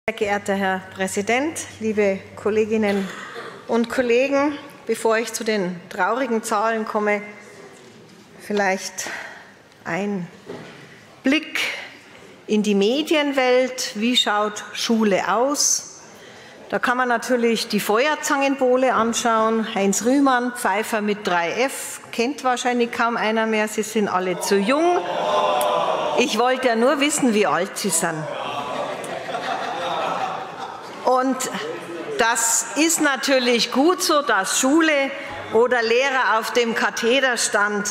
Sehr geehrter Herr Präsident, liebe Kolleginnen und Kollegen, bevor ich zu den traurigen Zahlen komme, vielleicht ein Blick in die Medienwelt. Wie schaut Schule aus? Da kann man natürlich die Feuerzangenbowle anschauen. Heinz Rühmann, Pfeifer mit 3F, kennt wahrscheinlich kaum einer mehr. Sie sind alle zu jung. Ich wollte ja nur wissen, wie alt Sie sind. Und das ist natürlich gut so, dass Schule oder Lehrer auf dem Kathederstand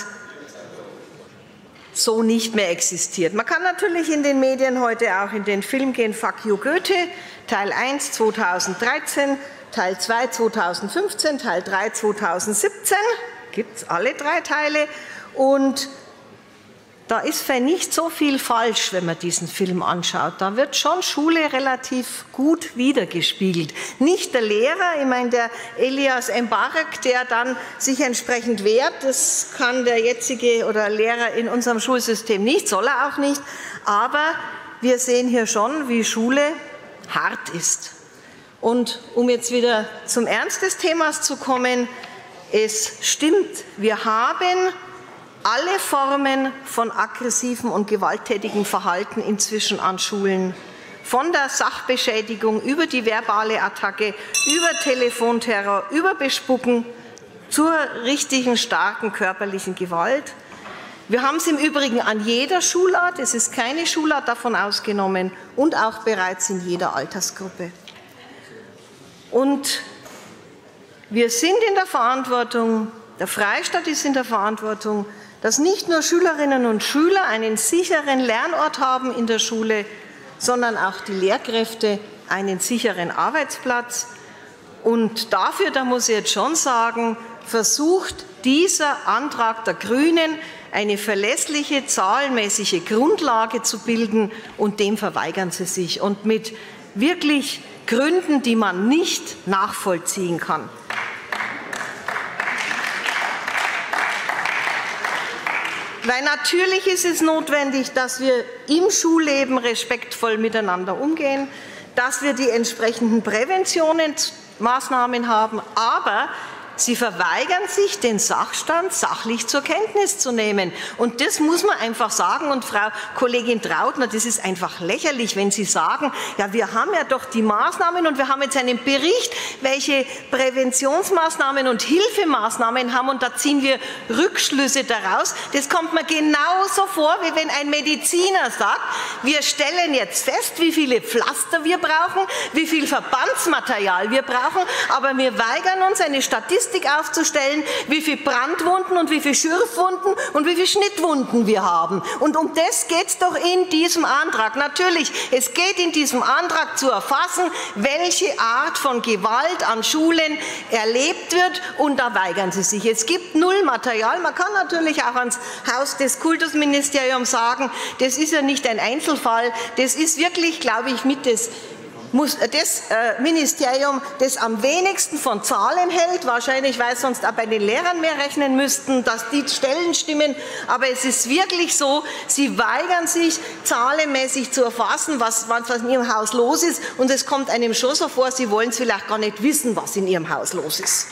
so nicht mehr existiert. Man kann natürlich in den Medien heute auch in den Film gehen, Fuck you Goethe, Teil 1 2013, Teil 2 2015, Teil 3 2017, gibt es alle 3 Teile. Und da ist nicht so viel falsch, wenn man diesen Film anschaut. Da wird schon Schule relativ gut wiedergespiegelt. Nicht der Lehrer, ich meine der Elias Mbarek, der dann sich entsprechend wehrt, das kann der jetzige oder Lehrer in unserem Schulsystem nicht, soll er auch nicht. Aber wir sehen hier schon, wie Schule hart ist. Und um jetzt wieder zum Ernst des Themas zu kommen, es stimmt, wir haben alle Formen von aggressivem und gewalttätigem Verhalten inzwischen an Schulen. Von der Sachbeschädigung über die verbale Attacke, über Telefonterror, über Bespucken zur richtigen, starken körperlichen Gewalt. Wir haben es im Übrigen an jeder Schulart, es ist keine Schulart davon ausgenommen, und auch bereits in jeder Altersgruppe. Und wir sind in der Verantwortung, der Freistaat ist in der Verantwortung, dass nicht nur Schülerinnen und Schüler einen sicheren Lernort haben in der Schule, sondern auch die Lehrkräfte einen sicheren Arbeitsplatz. Und dafür, da muss ich jetzt schon sagen, versucht dieser Antrag der Grünen eine verlässliche, zahlenmäßige Grundlage zu bilden, und dem verweigern sie sich. Und mit wirklich Gründen, die man nicht nachvollziehen kann. Weil natürlich ist es notwendig, dass wir im Schulleben respektvoll miteinander umgehen, dass wir die entsprechenden Präventionsmaßnahmen haben, aber sie verweigern sich, den Sachstand sachlich zur Kenntnis zu nehmen. Und das muss man einfach sagen. Und Frau Kollegin Trautner, das ist einfach lächerlich, wenn Sie sagen, ja, wir haben ja doch die Maßnahmen und wir haben jetzt einen Bericht, welche Präventionsmaßnahmen und Hilfemaßnahmen haben, und da ziehen wir Rückschlüsse daraus. Das kommt mir genauso vor, wie wenn ein Mediziner sagt, wir stellen jetzt fest, wie viele Pflaster wir brauchen, wie viel Verbandsmaterial wir brauchen, aber wir weigern uns, eine Statistik aufzustellen, wie viele Brandwunden und wie viele Schürfwunden und wie viele Schnittwunden wir haben. Und um das geht es doch in diesem Antrag. Natürlich, es geht in diesem Antrag zu erfassen, welche Art von Gewalt an Schulen erlebt wird, und da weigern sie sich. Es gibt null Material. Man kann natürlich auch ans Haus des Kultusministeriums sagen, das ist ja nicht ein Einzelfall, das ist wirklich, glaube ich, mit das Ministerium, das am wenigsten von Zahlen hält, wahrscheinlich, weil sonst auch bei den Lehrern mehr rechnen müssten, dass die Stellen stimmen. Aber es ist wirklich so, sie weigern sich, zahlenmäßig zu erfassen, was in ihrem Haus los ist. Und es kommt einem schon so vor, sie wollen es vielleicht gar nicht wissen, was in ihrem Haus los ist.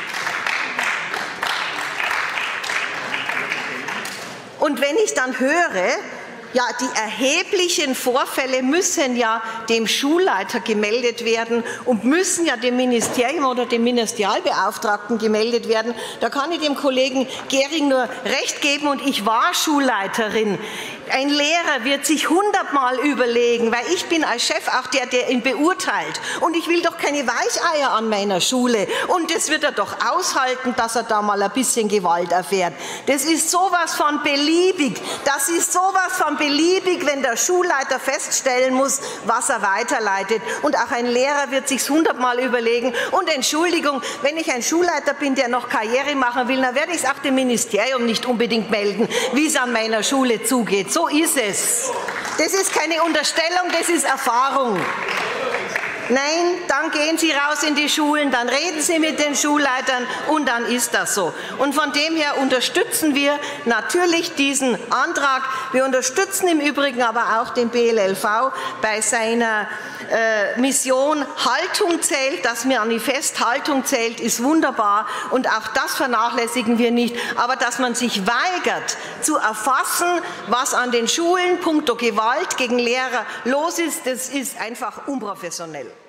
Und wenn ich dann höre, ja, die erheblichen Vorfälle müssen ja dem Schulleiter gemeldet werden und müssen ja dem Ministerium oder dem Ministerialbeauftragten gemeldet werden. Da kann ich dem Kollegen Gehring nur recht geben, und ich war Schulleiterin. Ein Lehrer wird sich 100-mal überlegen, weil ich bin als Chef auch der ihn beurteilt. Und ich will doch keine Weicheier an meiner Schule. Und das wird er doch aushalten, dass er da mal ein bisschen Gewalt erfährt. Das ist sowas von beliebig. Das ist sowas von beliebig, wenn der Schulleiter feststellen muss, was er weiterleitet. Und auch ein Lehrer wird sich 100-mal überlegen. Und Entschuldigung, wenn ich ein Schulleiter bin, der noch Karriere machen will, dann werde ich es auch dem Ministerium nicht unbedingt melden, wie es an meiner Schule zugeht. So ist es. Das ist keine Unterstellung, das ist Erfahrung. Nein, dann gehen Sie raus in die Schulen, dann reden Sie mit den Schulleitern und dann ist das so. Und von dem her unterstützen wir natürlich diesen Antrag. Wir unterstützen im Übrigen aber auch den BLLV bei seiner Mission Haltung zählt. Das Manifest Haltung zählt ist wunderbar und auch das vernachlässigen wir nicht. Aber dass man sich weigert zu erfassen, was an den Schulen punkto Gewalt gegen Lehrer los ist, das ist einfach unprofessionell.